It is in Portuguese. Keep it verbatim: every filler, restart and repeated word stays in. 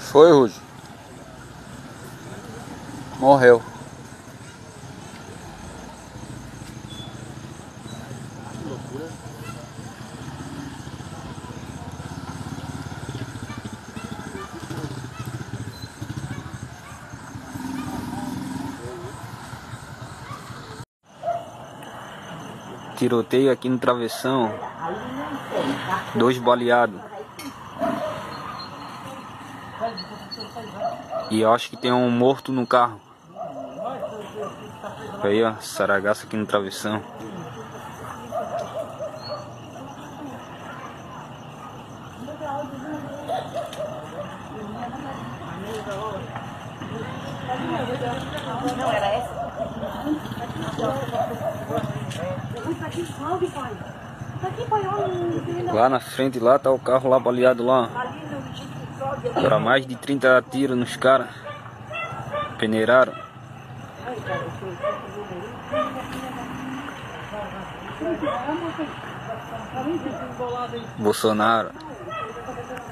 Foi, Rude. Morreu. Que loucura. Tiroteio aqui no travessão. Dois baleados. E eu acho que tem um morto no carro. Aí, ó, saragaço aqui no travessão. Não, era essa? Lá na frente, lá tá o carro lá baleado lá. Para mais de trinta tiros nos caras. Peneiraram. Bolsonaro.